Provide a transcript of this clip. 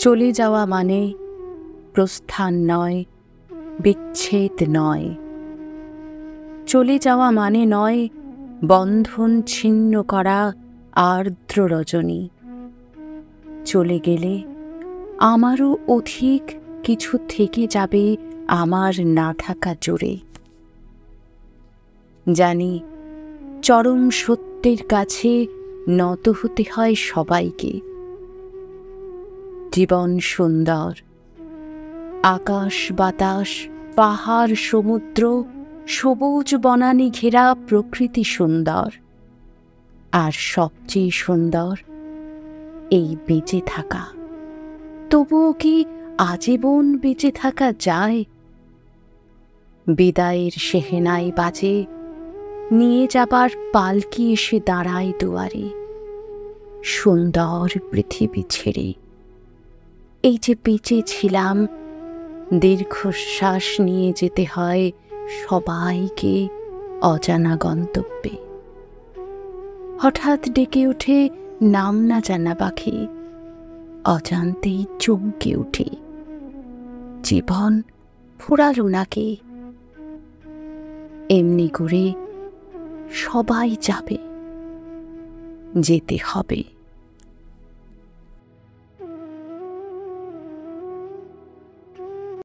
চলে যাওয়া মানে প্রস্থান নয়, বিচ্ছেদ নয়। চলে যাওয়া মানে নয় বন্ধন ছিন্ন করা আর্দ্র রজনী। চলে গেলে আমারও অধিক কিছু থেকে যাবে আমার না থাকা জুড়ে। জানি চরম সত্যের কাছে নত হতে হয় সবাইকে। জীবন সুন্দর, আকাশ বাতাস, পাহাড় সমুদ্র, সবুজ বনানী ঘেরা প্রকৃতি সুন্দর, আর সবচেয়ে সুন্দর এই বেঁচে থাকা। তবুও কি আজীবন বেঁচে থাকা যায়? বিদায়ের সেহেনাই বাজে, নিয়ে যাবার পালকি এসে দাঁড়ায় দুয়ারে। সুন্দর পৃথিবী ছেড়ে এই যে বেঁচে ছিলাম, দীর্ঘশ্বাস নিয়ে যেতে হয় সবাইকে অজানা গন্তব্যে। হঠাৎ ডেকে ওঠে নাম না জানা পাখি, অজান্তেই চমকে উঠে। জীবন ফুরালো নাকি? এমনি করে সবাই যাবে, যেতে হবে।